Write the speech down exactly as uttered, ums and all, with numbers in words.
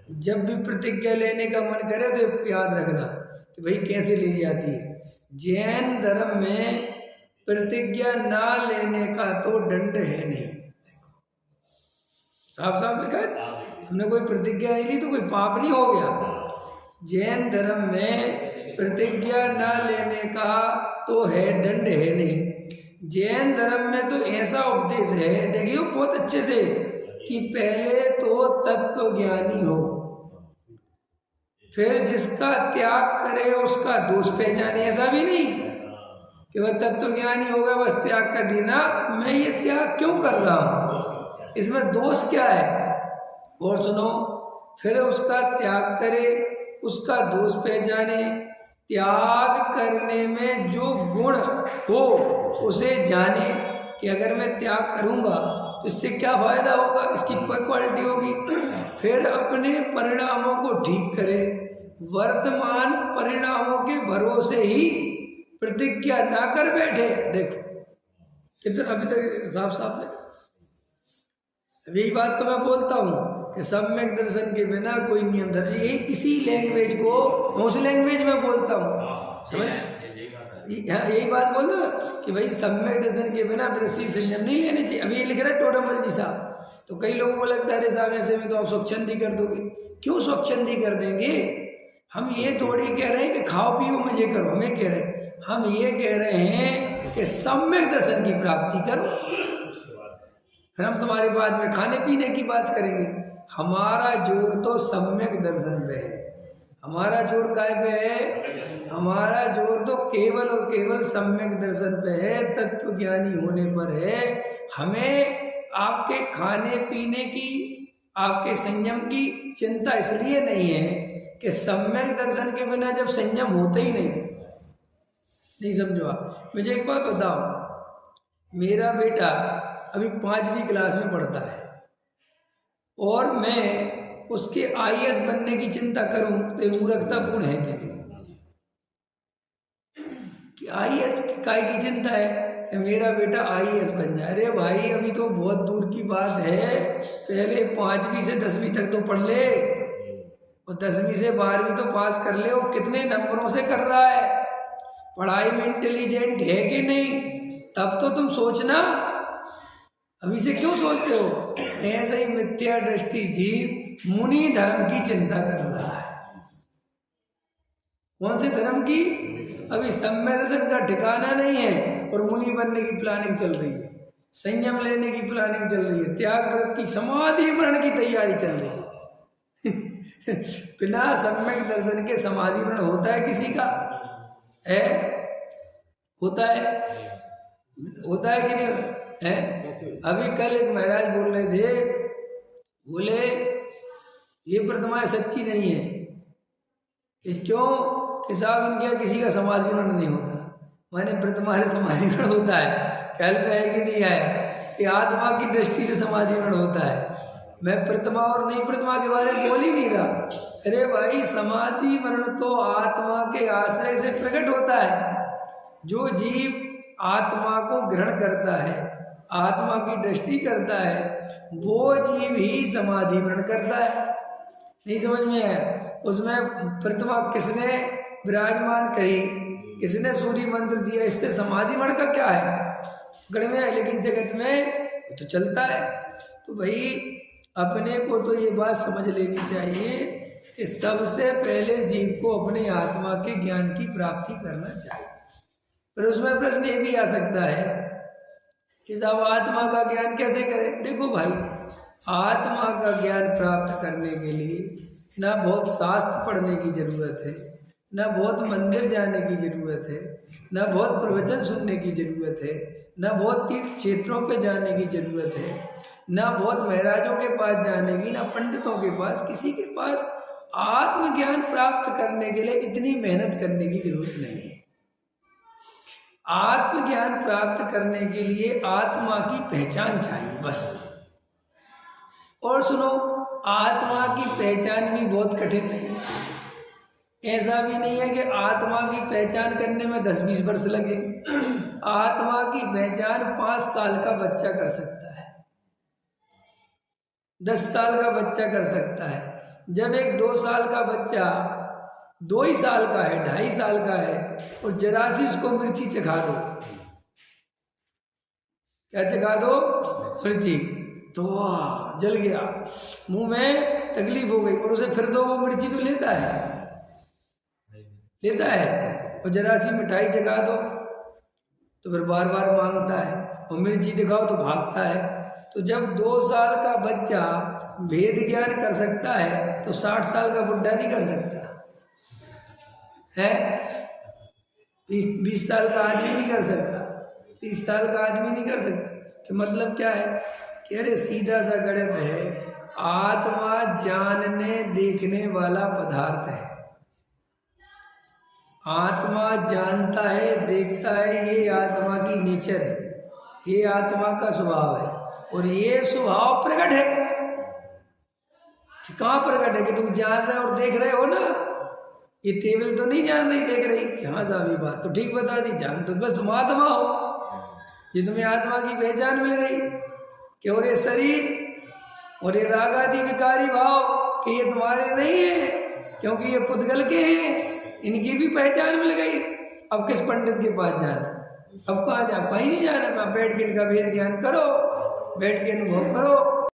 जब भी प्रतिज्ञा लेने का मन करे तो याद रखना कि भाई कैसे ली जाती है। जैन धर्म में प्रतिज्ञा ना लेने का तो दंड है नहीं, साफ साफ लिखा है। हमने कोई प्रतिज्ञा नहीं ली तो कोई पाप नहीं हो गया। जैन धर्म में प्रतिज्ञा ना लेने का तो है दंड है नहीं। जैन धर्म में तो ऐसा उपदेश है, देखिए बहुत अच्छे से, कि पहले तो तत्व ज्ञानी हो, फिर जिसका त्याग करे उसका दोष पहचाने। ऐसा भी नहीं कि वह तत्व ज्ञानी होगा बस त्याग कर देना, मैं ये त्याग क्यों कर रहा हूं, इसमें दोष क्या है। और सुनो, फिर उसका त्याग करे, उसका दोष पहचाने, त्याग करने में जो गुण हो उसे जाने कि अगर मैं त्याग करूंगा तो इससे क्या फायदा होगा, इसकी क्या क्वालिटी होगी, फिर अपने परिणामों को ठीक करे। वर्तमान परिणामों के भरोसे ही प्रतिज्ञा ना कर बैठे। देखो कितना अभी तक साफ साफ लगा। अब यही बात तो मैं बोलता हूँ कि सम्यक दर्शन के बिना कोई नियम धर्म, यही इसी लैंग्वेज को मैं उस लैंग्वेज में बोलता हूँ, समझ यही बात बोल दो कि भाई सम्यक दर्शन के बिना वृत्ति संयम नहीं लेने चाहिए। अभी ये लिख रहा है टोडरमल जी साहब, तो कई लोगों को लगता है अरे साहब ऐसे में तो आप स्वच्छंदी कर दोगे। क्यों स्वच्छंदी कर देंगे? हम ये थोड़ी कह रहे हैं कि खाओ पियो मजे करो, हमें कह रहे हैं, हम ये कह रहे हैं कि सम्यक दर्शन की प्राप्ति करो। फिर हम तुम्हारे बाद में खाने पीने की बात करेंगे। हमारा जोर तो सम्यक दर्शन पे है, हमारा जोर काय पे है? हमारा जोर तो केवल और केवल सम्यक दर्शन पे है, तत्व ज्ञानी होने पर है। हमें आपके खाने पीने की, आपके संयम की चिंता इसलिए नहीं है कि सम्यक दर्शन के बिना जब संयम होता ही नहीं, नहीं समझो आप। मुझे एक बात बताओ, मेरा बेटा अभी पांचवी क्लास में पढ़ता है और मैं उसके आई ए एस बनने की चिंता करूं तो मूर्खतापूर्ण है कि नहीं? कि आई ए एस की काय की चिंता है कि मेरा बेटा आई ए एस बन जाए। अरे भाई अभी तो बहुत दूर की बात है, पहले पांचवी से दसवीं तक तो पढ़ ले, और दसवीं से बारहवीं तो पास कर ले। वो कितने नंबरों से कर रहा है, पढ़ाई में इंटेलिजेंट है कि नहीं, तब तो तुम सोचना। अभी से क्यों सोचते हो? ऐसे ही मिथ्या दृष्टि जीव मुनि धर्म की चिंता कर रहा है। कौन से धर्म की? अभी सम्यक दर्शन का ठिकाना नहीं है और मुनि बनने की प्लानिंग चल रही है, संयम लेने की प्लानिंग चल रही है, त्याग व्रत की, समाधि मरण की तैयारी चल रही है। बिना सम्यक दर्शन के समाधि मरण होता है किसी का? है? होता है? होता है कि नहीं है? अभी कल एक महाराज बोल रहे थे, बोले ये प्रतिमाएं सच्ची नहीं है। क्यों? कि साहब इनके किसी का समाधि मरण नहीं होता। मैंने प्रतिमा से समाधि मरण होता है, कल पे है कि नहीं है? कि आत्मा की दृष्टि से समाधि मरण होता है। मैं प्रतिमा और नहीं प्रतिमा के बारे में बोल ही नहीं रहा। अरे भाई समाधि मरण तो आत्मा के आश्रय से प्रकट होता है। जो जीव आत्मा को ग्रहण करता है, आत्मा की दृष्टि करता है, वो जीव ही समाधि मरण करता है। नहीं समझ में है? उसमें प्रतिमा किसने विराजमान करी, किसने सूर्य मंत्र दिया, इससे समाधि मरण का क्या है पकड़ में है। लेकिन जगत में तो चलता है। तो भाई अपने को तो ये बात समझ लेनी चाहिए कि सबसे पहले जीव को अपने आत्मा के ज्ञान की प्राप्ति करना चाहिए। पर उसमें प्रश्न ये भी आ सकता है कि साहब आत्मा का ज्ञान कैसे करें? देखो भाई, आत्मा का ज्ञान प्राप्त करने के लिए ना बहुत शास्त्र पढ़ने की जरूरत है, ना बहुत मंदिर जाने की जरूरत है, ना बहुत प्रवचन सुनने की जरूरत है, ना बहुत तीर्थ क्षेत्रों पे जाने की जरूरत है, ना बहुत महाराजों के पास जाने की, ना पंडितों के पास, किसी के पास आत्मज्ञान प्राप्त करने के लिए इतनी मेहनत करने की जरूरत नहीं है। आत्मज्ञान प्राप्त करने के लिए आत्मा की पहचान चाहिए बस। और सुनो, आत्मा की पहचान भी बहुत कठिन नहीं है। ऐसा भी नहीं है कि आत्मा की पहचान करने में दस बीस वर्ष लगेंगे। आत्मा की पहचान पांच साल का बच्चा कर सकता है, दस साल का बच्चा कर सकता है। जब एक दो साल का बच्चा दो ही साल का है, ढाई साल का है, और जरा सी उसको मिर्ची चखा दो, क्या चखा दो? मिर्ची, तो वाह जल गया, मुंह में तकलीफ हो गई, और उसे फिर दो वो मिर्ची तो लेता है, लेता है। और जरा सी मिठाई चखा दो तो फिर बार बार मांगता है, और मिर्ची दिखाओ तो भागता है। तो जब दो साल का बच्चा भेद ज्ञान कर सकता है तो साठ साल का बुढ़ा नहीं कर सकता है, बीस बीस साल का आदमी नहीं कर सकता, तीस साल का आदमी नहीं कर सकता। कि मतलब क्या है कि अरे सीधा सा गणित है, आत्मा जानने देखने वाला पदार्थ है। आत्मा जानता है, देखता है, ये आत्मा की नेचर है, ये आत्मा का स्वभाव है। और ये स्वभाव प्रकट है कि कहाँ प्रकट है? कि तुम जान रहे और देख रहे हो ना। ये टेबल तो नहीं जान रही, देख रही कि हाँ साहब ये बात तो ठीक बता दी, जान तो बस तुम आत्मा हो। ये तुम्हें आत्मा की पहचान मिल गई कि और ये शरीर और ये रागादि विकारी भाव कि ये तुम्हारे नहीं है, क्योंकि ये पुद्गल के हैं, इनकी भी पहचान मिल गई। अब किस पंडित के पास जाना? अब कहाँ जाना? कहीं नहीं जाना। बैठ के इनका वेद ज्ञान करो, बैठ के अनुभव करो,